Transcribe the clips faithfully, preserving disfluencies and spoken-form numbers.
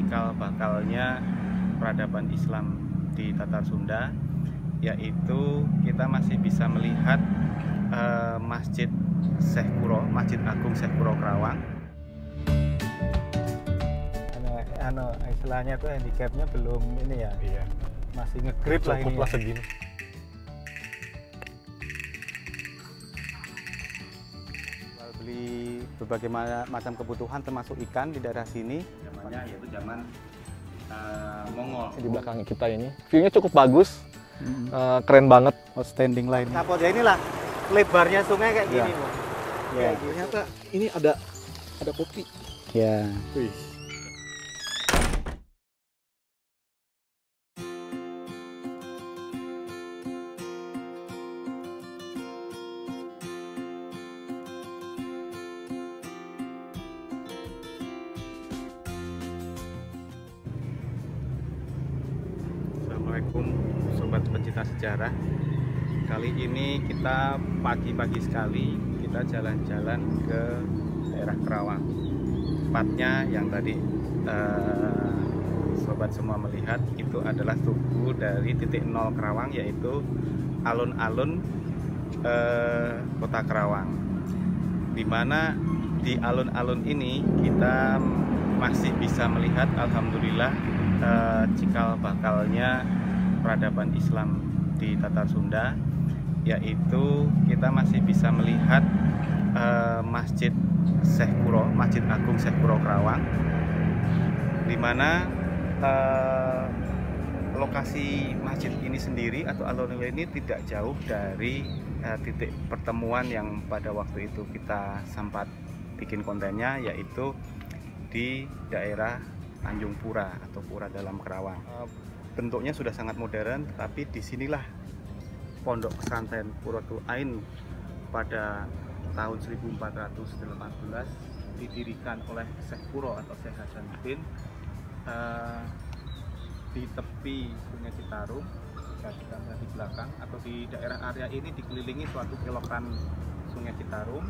cikal bakalnya peradaban Islam di Tatar Sunda, yaitu kita masih bisa melihat uh, Masjid Syekh Kuro, Masjid Agung Syekh Kuro Kerawang. Ano, istilahnya tuh handicapnya belum ini ya, iya. masih ngegrip lah ini. Cukup lah segini. Beli berbagai macam kebutuhan termasuk ikan di daerah sini. Zamannya yaitu zaman uh, Mongol. Di belakang kita ini, view-nya cukup bagus, hmm. uh, keren banget. Outstanding line. Kapolnya inilah lebarnya sungai kayak gini, ya. Bu. Ya. Ternyata ini ada ada kopi. Ya. Wih. Assalamualaikum sobat pecinta sejarah. Kali ini kita pagi-pagi sekali kita jalan-jalan ke daerah Kerawang. Tepatnya yang tadi eh, sobat semua melihat itu adalah tugu dari titik nol Kerawang, yaitu alun-alun eh, kota Kerawang. Dimana di alun-alun ini kita masih bisa melihat, alhamdulillah, eh, cikal bakalnya peradaban Islam di Tatar Sunda, yaitu kita masih bisa melihat uh, Masjid Syekh Kuro, Masjid Agung Syekh Kuro Kerawang, di mana uh, lokasi masjid ini sendiri atau alun-alun ini tidak jauh dari uh, titik pertemuan yang pada waktu itu kita sempat bikin kontennya, yaitu di daerah Tanjung Pura atau Pura Dalam Kerawang. Uh, bentuknya sudah sangat modern, tapi disinilah Pondok Pesantren Qurratul Ain pada tahun seribu empat ratus delapan belas didirikan oleh Syekh Kuro atau Syekh Hasanuddin uh, di tepi Sungai Citarum, di belakang atau di daerah area ini dikelilingi suatu kelokan Sungai Citarum.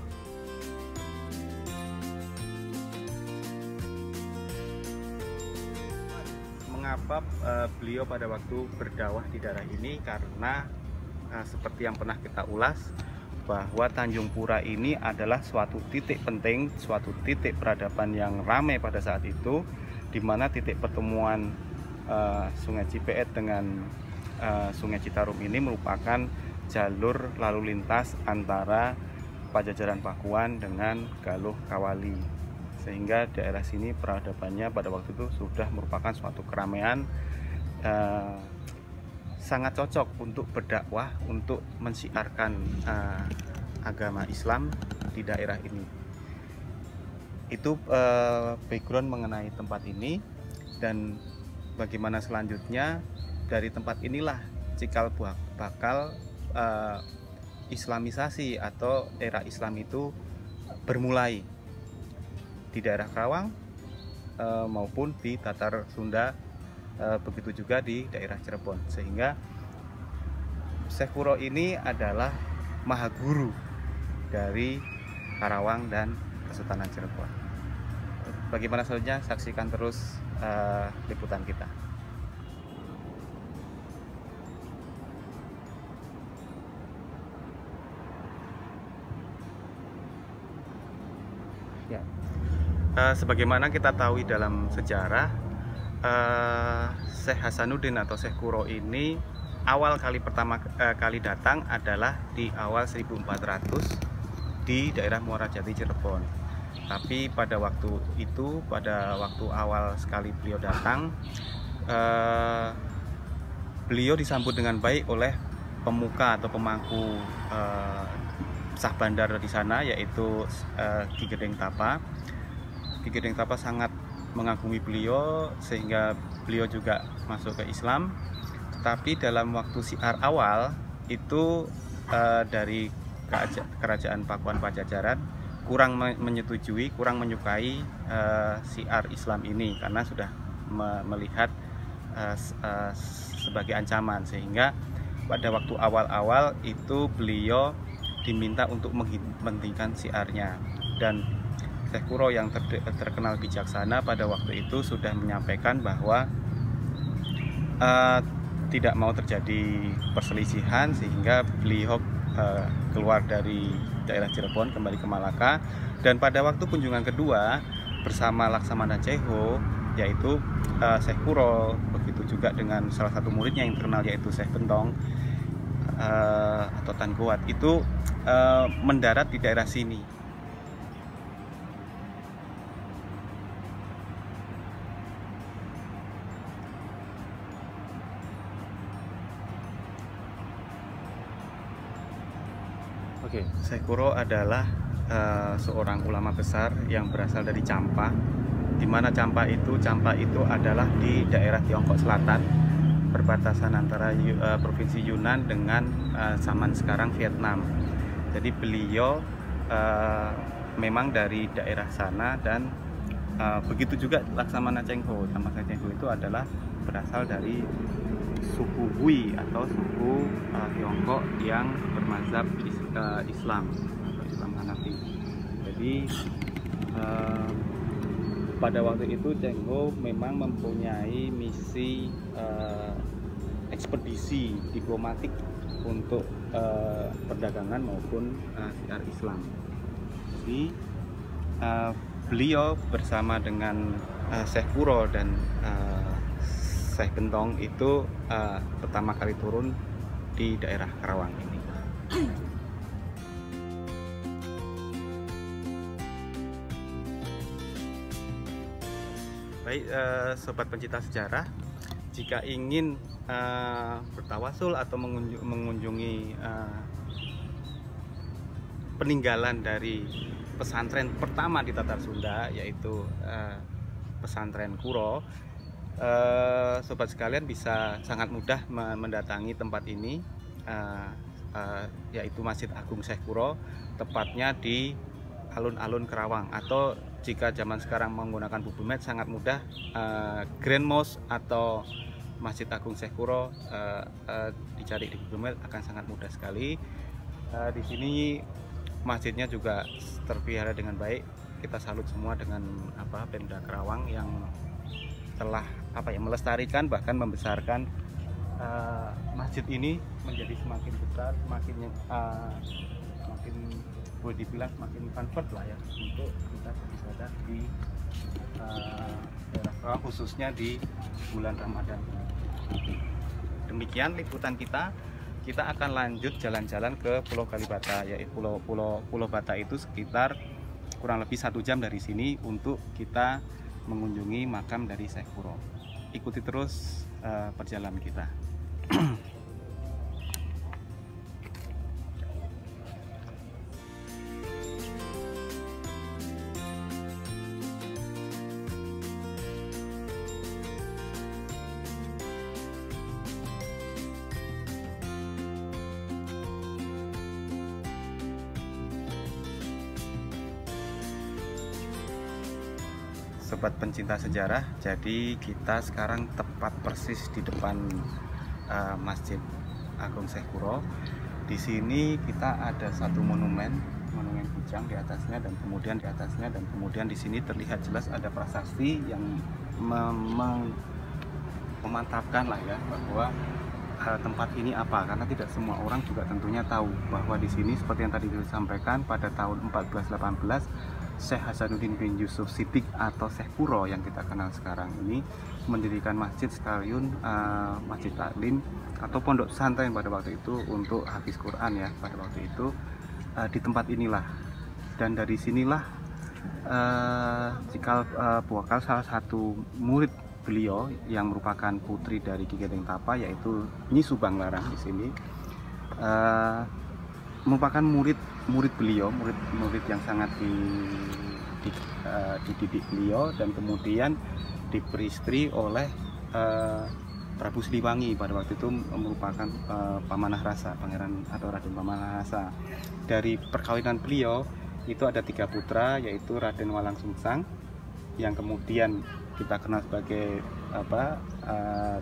Mengapa uh, beliau pada waktu berdakwah di daerah ini? Karena uh, seperti yang pernah kita ulas, bahwa Tanjung Pura ini adalah suatu titik penting, suatu titik peradaban yang ramai pada saat itu, di mana titik pertemuan uh, Sungai Cipeet dengan uh, Sungai Citarum ini merupakan jalur lalu lintas antara Pajajaran Pakuan dengan Galuh Kawali. Sehingga daerah sini peradabannya pada waktu itu sudah merupakan suatu keramaian, eh, sangat cocok untuk berdakwah, untuk mensiarkan eh, agama Islam di daerah ini. Itu eh, background mengenai tempat ini, dan bagaimana selanjutnya dari tempat inilah cikal bakal eh, Islamisasi atau era Islam itu bermulai di daerah Kerawang e, maupun di Tatar Sunda, e, begitu juga di daerah Cirebon, sehingga Syekh Kuro ini adalah mahaguru dari Karawang dan Kesultanan Cirebon. Bagaimana selanjutnya, saksikan terus e, liputan kita. Ya. Uh, sebagaimana kita tahu dalam sejarah, uh, Syekh Hasanuddin atau Syekh Kuro ini awal kali pertama uh, kali datang adalah di awal seribu empat ratus di daerah Muarajati, Cirebon. Tapi pada waktu itu, pada waktu awal sekali beliau datang, uh, beliau disambut dengan baik oleh pemuka atau pemangku uh, sah bandar di sana, yaitu uh, Ki Gedeng Tapa. Ki Gedeng Tapa sangat mengagumi beliau sehingga beliau juga masuk ke Islam. Tetapi dalam waktu siar awal itu uh, dari kerajaan Pakuan Pajajaran kurang menyetujui, kurang menyukai uh, siar Islam ini karena sudah me melihat uh, uh, sebagai ancaman, sehingga pada waktu awal-awal itu beliau diminta untuk menghentikan siarnya. Dan Syekh Kuro yang ter terkenal bijaksana pada waktu itu sudah menyampaikan bahwa uh, tidak mau terjadi perselisihan, sehingga beliau uh, keluar dari daerah Cirebon kembali ke Malaka. Dan pada waktu kunjungan kedua bersama Laksamana Cengho, yaitu uh, Syekh Kuro, begitu juga dengan salah satu muridnya yang terkenal yaitu Syekh Bentong uh, atau Tan Goat, itu uh, mendarat di daerah sini. Oke. Syekh Kuro adalah uh, seorang ulama besar yang berasal dari Champa, di mana Champa itu Champa itu adalah di daerah Tiongkok Selatan, perbatasan antara uh, provinsi Yunnan dengan uh, zaman sekarang Vietnam. Jadi beliau uh, memang dari daerah sana, dan uh, begitu juga Laksamana Cengho. Laksamana Cengho itu adalah berasal dari suku Hui atau suku uh, Tiongkok yang bermazhab is, uh, Islam atau Islam Hanafi. Jadi uh, pada waktu itu Cengho memang mempunyai misi uh, ekspedisi diplomatik untuk uh, perdagangan maupun uh, syiar Islam. Jadi uh, beliau bersama dengan uh, Syekh Kuro dan uh, Syekh Bentong itu uh, pertama kali turun di daerah Karawang ini. Baik, uh, sobat pencinta sejarah, jika ingin uh, bertawasul atau mengunjungi, mengunjungi uh, peninggalan dari pesantren pertama di Tatar Sunda, yaitu uh, pesantren Kuro, Uh, sobat sekalian bisa sangat mudah mendatangi tempat ini, uh, uh, yaitu Masjid Agung Syekh Kuro, tepatnya di alun-alun Karawang, atau jika zaman sekarang menggunakan Google Maps sangat mudah, uh, Grand Mosque atau Masjid Agung Syekh Kuro, uh, uh, dicari di Google Maps akan sangat mudah sekali. Uh, di sini masjidnya juga terpelihara dengan baik. Kita salut semua dengan apa Pemda Karawang yang telah apa ya melestarikan bahkan membesarkan uh, masjid ini menjadi semakin besar, semakin uh, semakin boleh dibilang semakin convert lah ya untuk kita beribadah di uh, daerah Karawang, khususnya di bulan Ramadan. Demikian liputan kita. Kita akan lanjut jalan-jalan ke Pulau Kalibata, yaitu Pulau Pulau Pulau Bata itu sekitar kurang lebih satu jam dari sini untuk kita mengunjungi makam dari Syekh Kuro. Ikuti terus uh, perjalanan kita. Sobat pencinta sejarah, jadi kita sekarang tepat persis di depan uh, Masjid Agung Syekh Kuro. Di sini kita ada satu monumen, monumen bujang di atasnya, dan kemudian di atasnya dan kemudian di sini terlihat jelas ada prasasti yang mem memantapkan lah ya bahwa uh, tempat ini apa, karena tidak semua orang juga tentunya tahu bahwa di sini seperti yang tadi disampaikan pada tahun empat belas delapan belas Syekh Hasanuddin bin Yusuf Siddiq atau Syekh Kuro yang kita kenal sekarang ini mendirikan masjid sekalian uh, masjid taklim atau pondok pesantren pada waktu itu untuk hafiz Quran ya pada waktu itu uh, di tempat inilah. Dan dari sinilah uh, cikal uh, bakal salah satu murid beliau yang merupakan putri dari Ki Genting Tapa, yaitu Nyi Subang Larang di sini, uh, merupakan murid murid beliau, murid murid yang sangat di, di, uh, dididik beliau, dan kemudian diperistri oleh uh, Prabu Siliwangi pada waktu itu merupakan uh, Pamanah Rasa, Pangeran atau Raden Pamanah Rasa. Dari perkawinan beliau itu ada tiga putra, yaitu Raden Walang Sungsang yang kemudian kita kenal sebagai apa uh,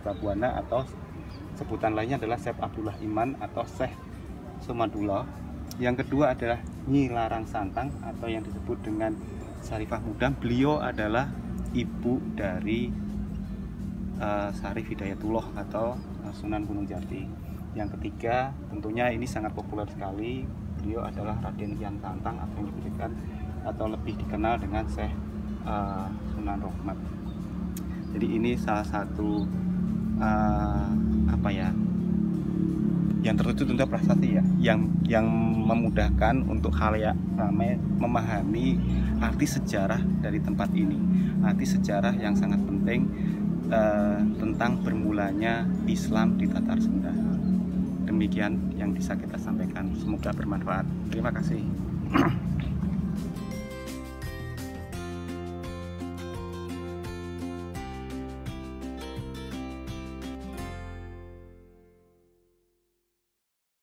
Cakrabuana, atau sebutan lainnya adalah Syekh Abdullah Iman atau Syekh Sumadullah. Yang kedua adalah Nyi Larang Santang atau yang disebut dengan Sarifah Mudang. Beliau adalah ibu dari uh, Sarif Hidayatullah atau uh, Sunan Gunung Jati. Yang ketiga tentunya ini sangat populer sekali, beliau adalah Raden Kian Santang atau yang diberikan atau lebih dikenal dengan Syekh uh, Sunan Rohmat. Jadi ini salah satu uh, apa ya, yang tertutup tentu prestasi ya, yang yang memudahkan untuk khalayak ramai memahami arti sejarah dari tempat ini, arti sejarah yang sangat penting uh, tentang bermulanya Islam di Tatar Sunda. Demikian yang bisa kita sampaikan, semoga bermanfaat. Terima kasih.